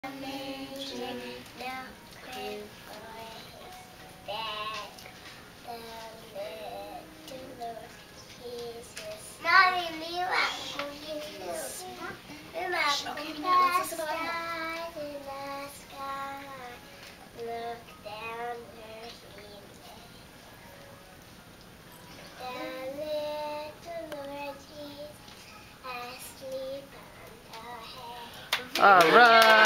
Manger, no crib for his dad. The little Lord Jesus. Mommy, Mila, stars in the sky. Look down where he lay. The little Lord Jesus asleep on the hay. All right.